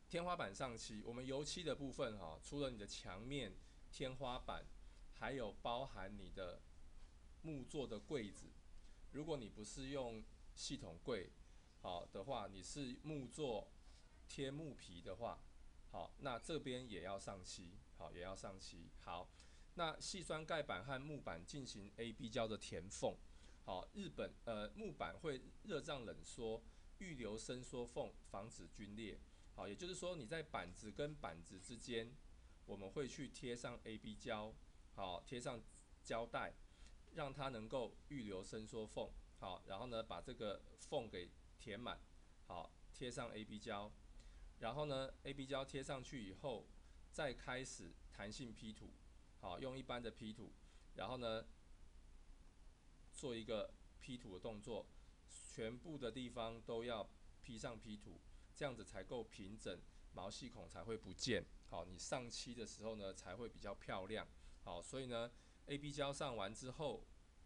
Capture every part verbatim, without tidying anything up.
天花板上漆，我们油漆的部分哈、除了你的墙面、天花板，还有包含你的木做的柜子。如果你不是用系统柜，好的话，你是木做贴木皮的话，好，那这边也要上漆，好，也要上漆。好，那细酸盖板和木板进行 A B 胶的填缝。好，日本呃木板会热胀冷缩，预留伸缩缝，防止皲裂。好，也就是说你在板子跟板子之间，我们会去贴上 A B 胶，好，贴上胶带，让它能够预留伸缩缝。好，然后呢把这个缝给填满，好，贴上 A B 胶，然后呢 A B 胶贴上去以后，再开始弹性 P 图，好，用一般的 P 图，然后呢做一个 P 图的动作，全部的地方都要 P 上 P 图，这样子才够平整，毛细孔才会不见。好，你上漆的时候呢才会比较漂亮。好，所以呢 A B 胶上完之后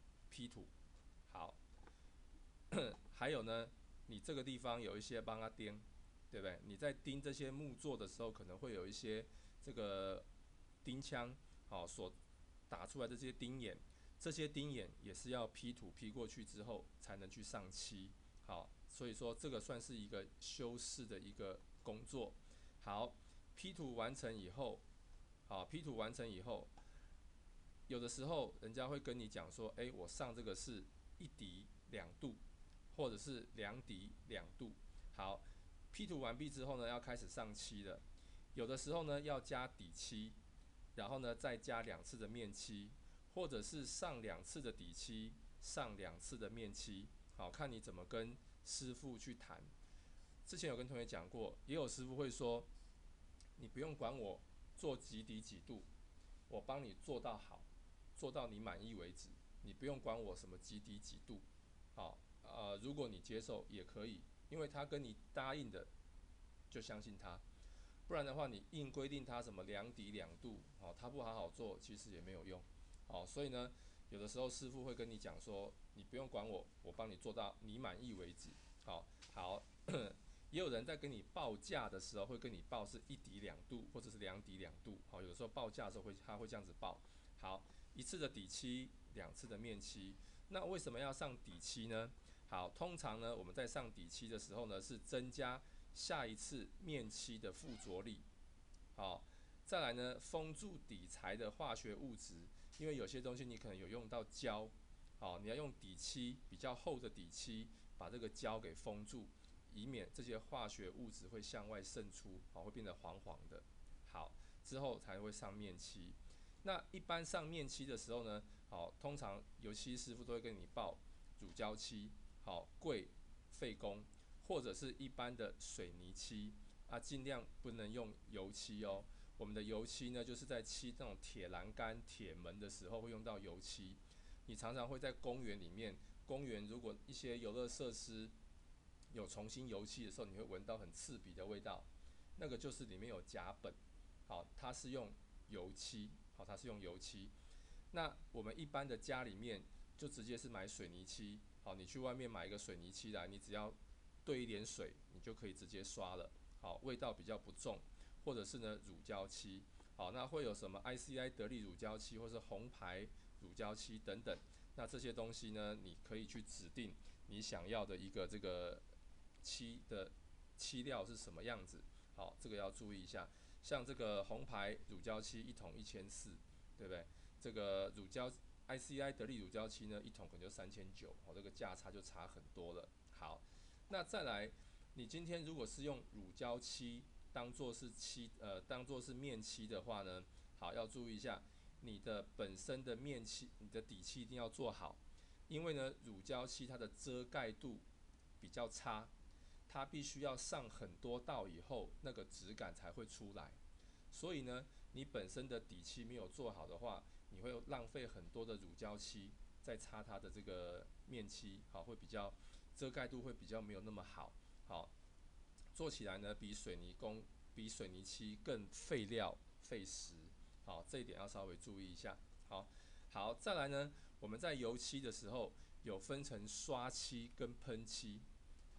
P 图，好，还有呢，你这个地方有一些帮它钉，对不对？你在钉这些木座的时候，可能会有一些这个钉枪，好、所打出来的这些钉眼，这些钉眼也是要 P 图 P 过去之后才能去上漆。好，所以说这个算是一个修饰的一个工作。好，P 图完成以后，好，P 图完成以后，有的时候人家会跟你讲说，哎，我上这个是一滴两度，或者是两滴两度。好，P 图完毕之后呢，要开始上漆了。有的时候呢要加底漆，然后呢再加两次的面漆，或者是上两次的底漆，上两次的面漆。好，看你怎么跟师傅去谈。之前有跟同学讲过，也有师傅会说，你不用管我做几底几度，我帮你做到好，做到你满意为止，你不用管我什么几底几度。好，呃，如果你接受也可以，因为他跟你答应的，就相信他。不然的话，你硬规定他什么两底两度，好，他不好好做，其实也没有用。好，所以呢，有的时候师傅会跟你讲说，你不用管我，我帮你做到你满意为止。好，好，也有人在跟你报价的时候会跟你报是一底两度或者是两底两度。好，有的时候报价的时候会他会这样子报。好，一次的底漆，两次的面漆。那为什么要上底漆呢？好，通常呢我们在上底漆的时候呢是增加下一次面漆的附着力。好，再来呢封住底材的化学物质，因为有些东西你可能有用到胶，好，你要用底漆比较厚的底漆把这个胶给封住，以免这些化学物质会向外渗出，好，会变得黄黄的。好，之后才会上面漆。那一般上面漆的时候呢，好，通常油漆师傅都会跟你报乳胶漆，好，贵费工，或者是一般的水泥漆啊，尽量不能用油漆哦。我们的油漆呢，就是在漆那种铁栏杆、铁门的时候会用到油漆。你常常会在公园里面，公园如果一些游乐设施有重新油漆的时候，你会闻到很刺鼻的味道，那个就是里面有甲苯。好，它是用油漆，好，它是用油漆。那我们一般的家里面就直接是买水泥漆，好，你去外面买一个水泥漆来，你只要兑一点水，你就可以直接刷了，好，味道比较不重。或者是呢乳胶漆，好，那会有什么 I C I 得力乳胶漆，或是红牌乳胶漆等等。那这些东西呢，你可以去指定你想要的一个这个漆的漆料是什么样子，好，这个要注意一下。像这个红牌乳胶漆一桶一千四，对不对？这个乳胶 I C I 得力乳胶漆呢，一桶可能就三千九，哦，这个价差就差很多了。好，那再来，你今天如果是用乳胶漆当做是漆，呃，当做是面漆的话呢，好，要注意一下，你的本身的面漆，你的底漆一定要做好，因为呢，乳胶漆它的遮盖度比较差，它必须要上很多道以后，那个质感才会出来。所以呢，你本身的底漆没有做好的话，你会浪费很多的乳胶漆在擦它的这个面漆，好，会比较遮盖度会比较没有那么好，好，做起来呢比水泥工比水泥漆更费料费时，好，这一点要稍微注意一下。好，好，再来呢，我们在油漆的时候有分成刷漆跟喷漆，好，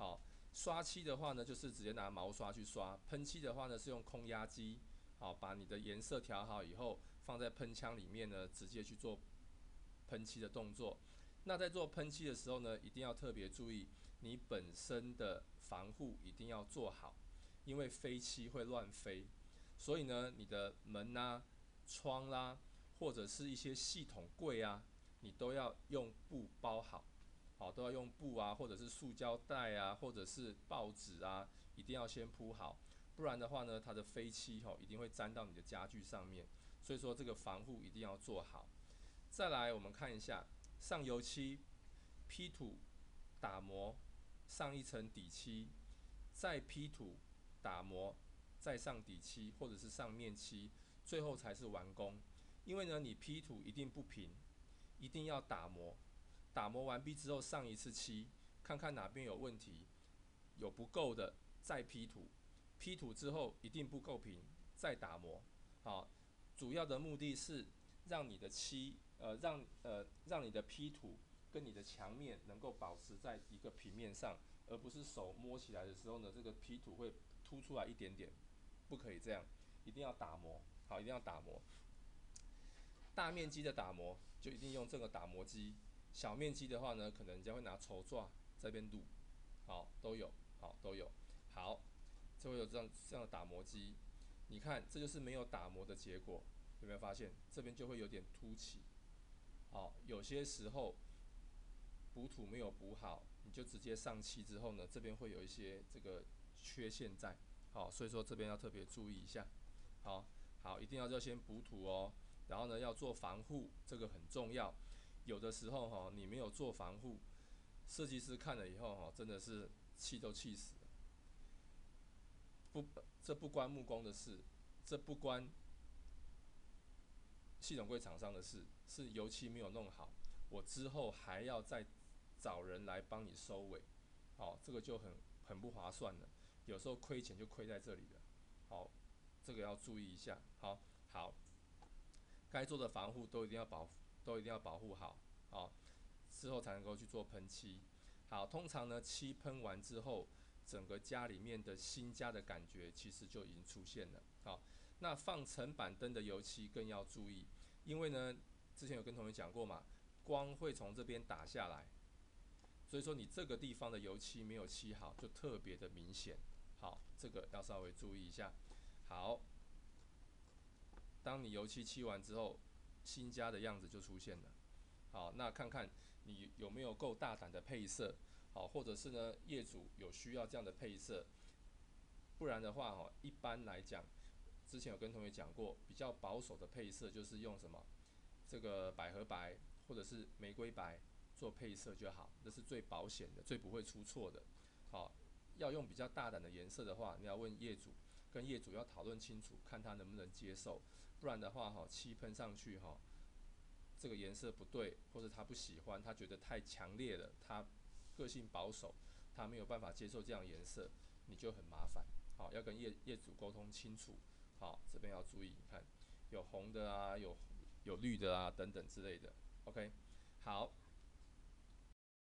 刷漆的话呢，就是直接拿毛刷去刷；喷漆的话呢，是用空压机，好，把你的颜色调好以后，放在喷枪里面呢，直接去做喷漆的动作。那在做喷漆的时候呢，一定要特别注意，你本身的防护一定要做好，因为飞漆会乱飞，所以呢，你的门啊、窗啦、啊，或者是一些系统柜啊，你都要用布包好，好，都要用布啊，或者是塑胶袋啊，或者是报纸啊，一定要先铺好，不然的话呢，它的飞漆吼一定会沾到你的家具上面，所以说这个防护一定要做好。再来，我们看一下上油漆、P 土、打磨，上一层底漆，再 P 土、打磨，再上底漆或者是上面漆，最后才是完工。因为呢，你 P 土一定不平，一定要打磨，打磨完毕之后上一次漆，看看哪边有问题，有不够的再 P 土，P 土之后一定不够平，再打磨。好，主要的目的是让你的漆，呃，让呃让你的 P 土跟你的墙面能够保持在一个平面上，而不是手摸起来的时候呢，这个 P 土会凸出来一点点，不可以这样，一定要打磨。好，一定要打磨。大面积的打磨就一定用这个打磨机，小面积的话呢，可能人家会拿绸缎这边撸，好，都有，好，都有，好，就会有这样这样的打磨机。你看，这就是没有打磨的结果，有没有发现？这边就会有点凸起，好，有些时候补土没有补好，你就直接上漆之后呢，这边会有一些这个缺陷在，好，所以说这边要特别注意一下，好，好，一定要要先补土哦。然后呢，要做防护，这个很重要。有的时候哈，你没有做防护，设计师看了以后哈，真的是气都气死了。不，这不关木工的事，这不关系统柜厂商的事，是油漆没有弄好，我之后还要再找人来帮你收尾，好，这个就很很不划算了。有时候亏钱就亏在这里了，好，这个要注意一下。好，好。该做的防护都一定要保，都一定要保护好，好，之后才能够去做喷漆。好，通常呢，漆喷完之后，整个家里面的新家的感觉其实就已经出现了。好，那放层板灯的油漆更要注意，因为呢，之前有跟同学讲过嘛，光会从这边打下来，所以说你这个地方的油漆没有漆好，就特别的明显。好，这个要稍微注意一下。好。当你油漆漆完之后，新家的样子就出现了。好，那看看你有没有够大胆的配色，好，或者是呢业主有需要这样的配色，不然的话哈，一般来讲，之前有跟同学讲过，比较保守的配色就是用什么这个百合白或者是玫瑰白做配色就好，这是最保险的，最不会出错的。好，要用比较大胆的颜色的话，你要问业主，跟业主要讨论清楚，看他能不能接受。不然的话哈，漆喷上去哈，这个颜色不对，或者他不喜欢，他觉得太强烈了，他个性保守，他没有办法接受这样颜色，你就很麻烦。好，要跟业业主沟通清楚。好，这边要注意，你看有红的啊，有有绿的啊等等之类的。OK，好，